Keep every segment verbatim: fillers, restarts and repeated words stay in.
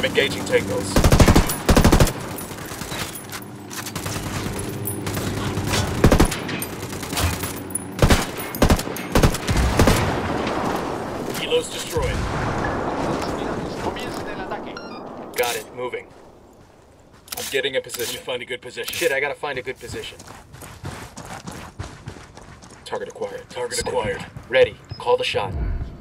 I'm engaging tangos. Kilo's destroyed. Got it, moving. I'm getting a position. You find a good position. Shit, I gotta find a good position. Target acquired. Target Stay acquired. Here. Ready. Call the shot.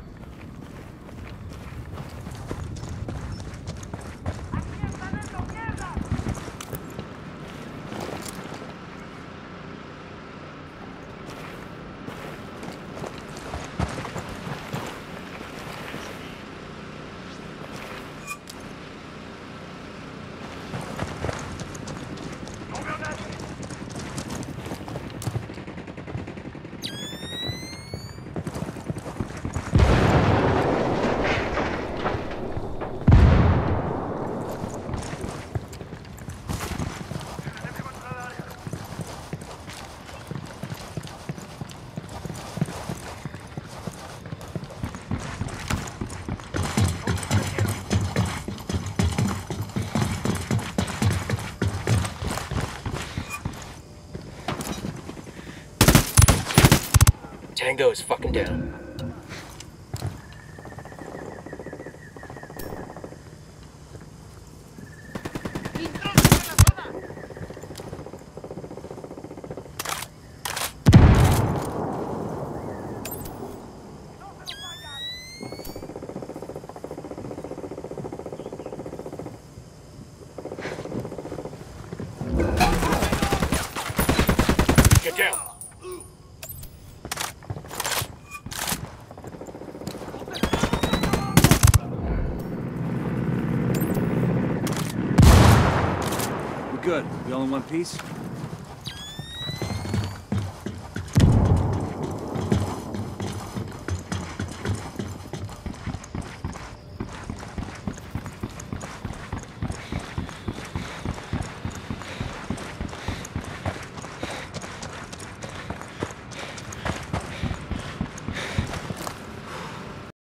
Tango is fucking down. Get down. Good. We all in one piece?